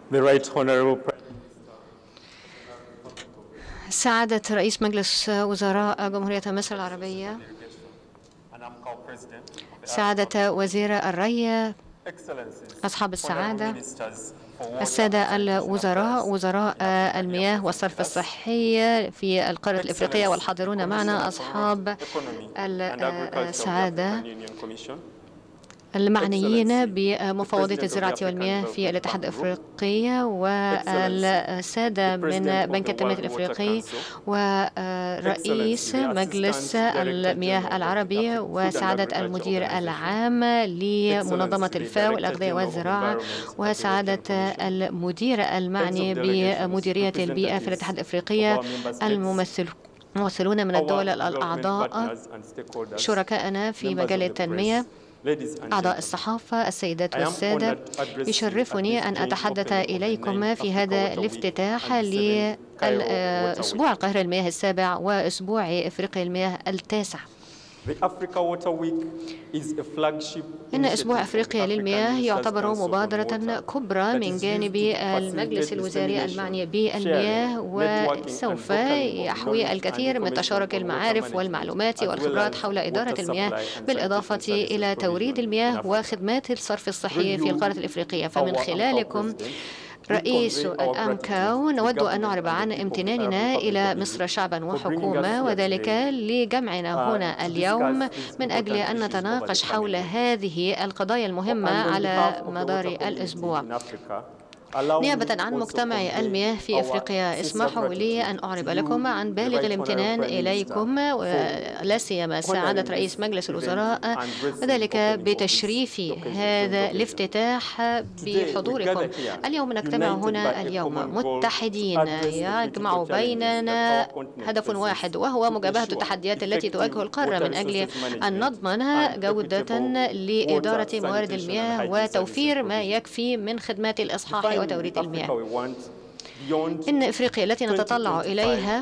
سعادة رئيس مجلس وزراء جمهورية مصر العربية، سعادة وزير الري، أصحاب السعادة، السادة الوزراء، وزراء المياه والصرف الصحي في القارة الإفريقية والحاضرون معنا، أصحاب السعادة المعنيين بمفوضية الزراعة والمياه في الاتحاد الأفريقي، والسادة من بنك التنمية الأفريقي، ورئيس مجلس المياه العربي، وسعادة المدير العام لمنظمة الفاو الأغذية والزراعة، وسعادة المدير المعني بمديرية البيئة في الاتحاد الأفريقي، الممثلون من الدول الأعضاء، شركائنا في مجال التنمية، أعضاء الصحافة، السيدات والسادة، يشرفني أن أتحدث إليكم في هذا الافتتاح لأسبوع القاهرة المياه السابع وأسبوع إفريقيا المياه التاسع. إن أسبوع أفريقيا للمياه يعتبر مبادرة كبرى من جانب المجلس الوزاري المعني بالمياه، وسوف يحوي الكثير من تشارك المعارف والمعلومات والخبرات حول إدارة المياه، بالإضافة إلى توريد المياه وخدمات الصرف الصحي في القارة الإفريقية. فمن خلالكم رئيس الأمكاو نود أن نعرب عن امتناننا إلى مصر شعبا وحكومة، وذلك لجمعنا هنا اليوم من أجل أن نتناقش حول هذه القضايا المهمة على مدار الأسبوع. نيابة عن مجتمع المياه في إفريقيا، اسمحوا لي أن أعرب لكم عن بالغ الامتنان إليكم، لا سيما سعادة رئيس مجلس الوزراء، وذلك بتشريف هذا الافتتاح بحضوركم. اليوم نجتمع هنا اليوم متحدين، يجمع بيننا هدف واحد، وهو مجابهة التحديات التي تواجه القارة من أجل أن نضمن جودة لإدارة موارد المياه وتوفير ما يكفي من خدمات الإصحاح وتوريد المياه. إن إفريقيا التي نتطلع إليها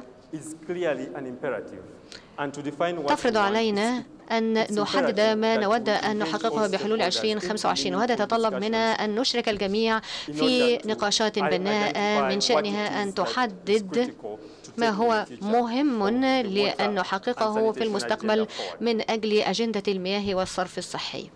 تفرض علينا أن نحدد ما نود أن نحققه بحلول 2025، وهذا يتطلب منا أن نشرك الجميع في نقاشات بناءة من شأنها أن تحدد ما هو مهم لأن نحققه في المستقبل من أجل أجندة المياه والصرف الصحي.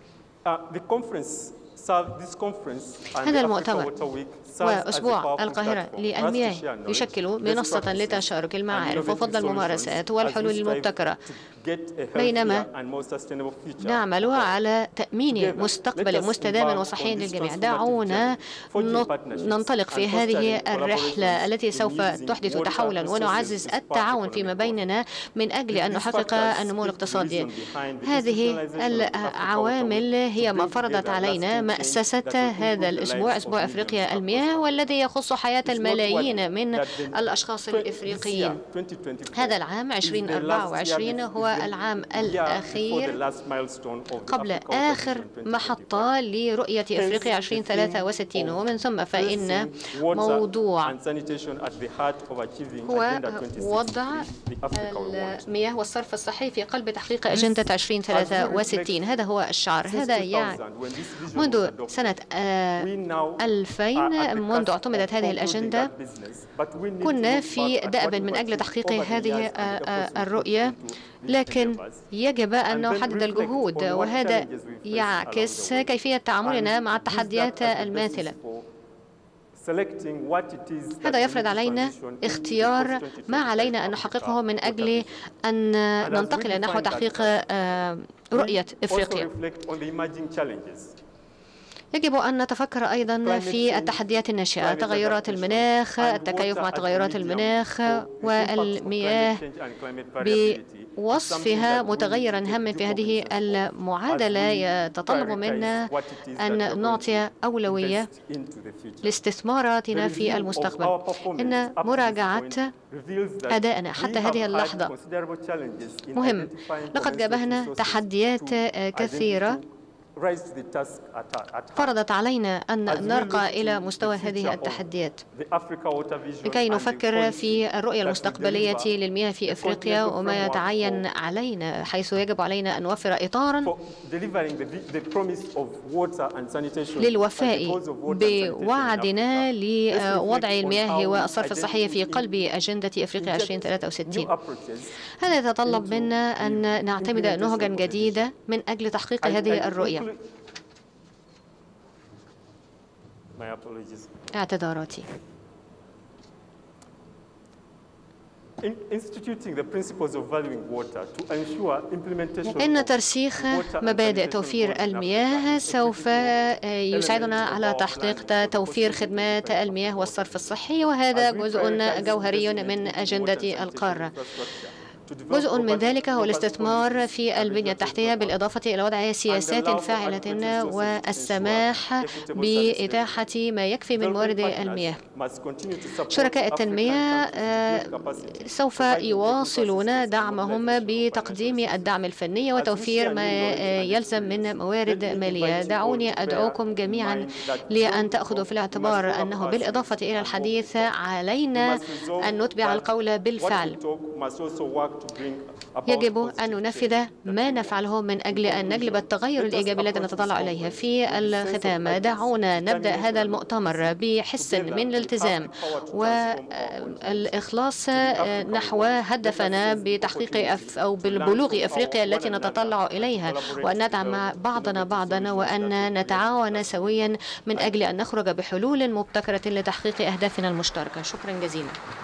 هذا المؤتمر وأسبوع القاهرة للمياه يشكل منصة لتشارك المعارف وفضل الممارسات والحلول المبتكرة، بينما نعمل على تأمين مستقبل مستدام وصحي للجميع. دعونا ننطلق في هذه الرحلة التي سوف تحدث تحولا ونعزز التعاون فيما بيننا من أجل أن نحقق النمو الاقتصادي. هذه العوامل هي ما فرضت علينا مأسسة هذا الأسبوع، أسبوع أفريقيا المياه، والذي يخص حياة الملايين من الأشخاص الإفريقيين. هذا العام 2024 هو العام الأخير قبل آخر محطة لرؤية إفريقيا 2063، ومن ثم فإن موضوع هو وضع المياه والصرف الصحي في قلب تحقيق أجندة 2063. هذا هو الشعار. هذا يعني منذ سنة 2000 منذ اعتمدت هذه الأجندة كنا في دأب من أجل تحقيق هذه الرؤية، لكن يجب أن نحدد الجهود، وهذا يعكس كيفية تعاملنا مع التحديات الماثلة. هذا يفرض علينا اختيار ما علينا أن نحققه من أجل أن ننتقل نحو تحقيق رؤية إفريقيا. يجب أن نتفكر أيضا في التحديات الناشئة، تغيرات المناخ، التكيف مع تغيرات المناخ، والمياه بوصفها متغيرا هاما في هذه المعادلة يتطلب منا أن نعطي أولوية لاستثماراتنا في المستقبل. إن مراجعة أدائنا حتى هذه اللحظة مهم. لقد جابهنا تحديات كثيرة فرضت علينا أن نرقى إلى مستوى هذه التحديات لكي نفكر في الرؤية المستقبلية للمياه في إفريقيا وما يتعين علينا، حيث يجب علينا أن نوفر إطاراً للوفاء بوعدنا لوضع المياه والصرف الصحي في قلب أجندة إفريقيا 2063. هذا يتطلب منا أن نعتمد نهجاً جديدة من أجل تحقيق هذه الرؤية. اعتذاراتي. إن ترسيخ مبادئ توفير المياه سوف يساعدنا على تحقيق توفير خدمات المياه والصرف الصحي، وهذا جزء جوهري من أجندة القارة. جزء من ذلك هو الاستثمار في البنية التحتية بالإضافة إلى وضع سياسات فاعلة والسماح بإتاحة ما يكفي من موارد المياه. شركاء التنمية سوف يواصلون دعمهم بتقديم الدعم الفني وتوفير ما يلزم من موارد مالية. دعوني أدعوكم جميعا لأن تأخذوا في الاعتبار أنه بالإضافة إلى الحديث علينا أن نتبع القول بالفعل. يجب أن ننفذ ما نفعله من أجل أن نجلب التغير الإيجابي الذي نتطلع إليه. في الختام دعونا نبدأ هذا المؤتمر بحس من الالتزام والإخلاص نحو هدفنا بتحقيق أو بالبلوغ أفريقيا التي نتطلع إليها، وأن ندعم بعضنا بعضا وأن نتعاون سويا من أجل أن نخرج بحلول مبتكرة لتحقيق أهدافنا المشتركة. شكرا جزيلا.